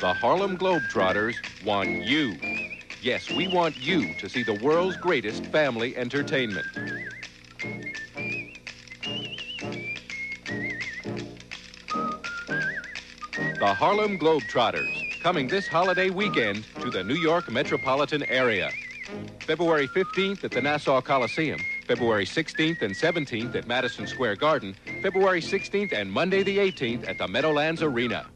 The Harlem Globetrotters want you. Yes, we want you to see the world's greatest family entertainment. The Harlem Globetrotters, coming this holiday weekend to the New York metropolitan area. February 15th at the Nassau Coliseum, February 16th and 17th at Madison Square Garden, February 16th and Monday the 18th at the Meadowlands Arena.